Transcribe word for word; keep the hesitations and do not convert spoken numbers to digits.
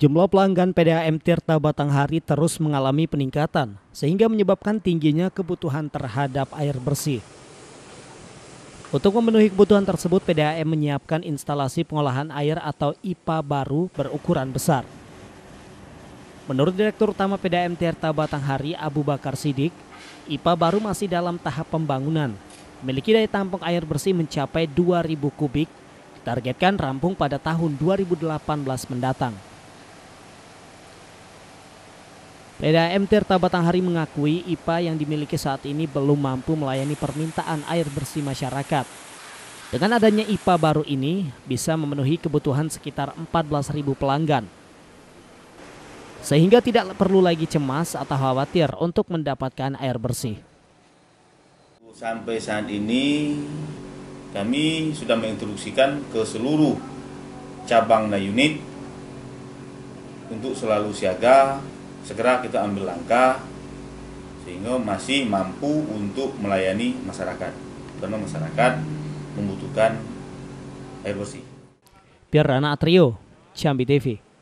Jumlah pelanggan P D A M Tirta Batanghari terus mengalami peningkatan, sehingga menyebabkan tingginya kebutuhan terhadap air bersih. Untuk memenuhi kebutuhan tersebut, P D A M menyiapkan instalasi pengolahan air atau I P A baru berukuran besar. Menurut Direktur Utama P D A M Tirta Batanghari, Abu Bakar Siddiq, I P A baru masih dalam tahap pembangunan. Memiliki daya tampung air bersih mencapai dua ribu kubik, ditargetkan rampung pada tahun dua ribu delapan belas mendatang. P D A M Tirta Batanghari mengakui I P A yang dimiliki saat ini belum mampu melayani permintaan air bersih masyarakat. Dengan adanya I P A baru ini bisa memenuhi kebutuhan sekitar empat belas ribu pelanggan. Sehingga tidak perlu lagi cemas atau khawatir untuk mendapatkan air bersih. Sampai saat ini kami sudah menginstruksikan ke seluruh cabang dan unit untuk selalu siaga, segera kita ambil langkah sehingga masih mampu untuk melayani masyarakat karena masyarakat membutuhkan air bersih. Pirana Atrio, Jambi T V.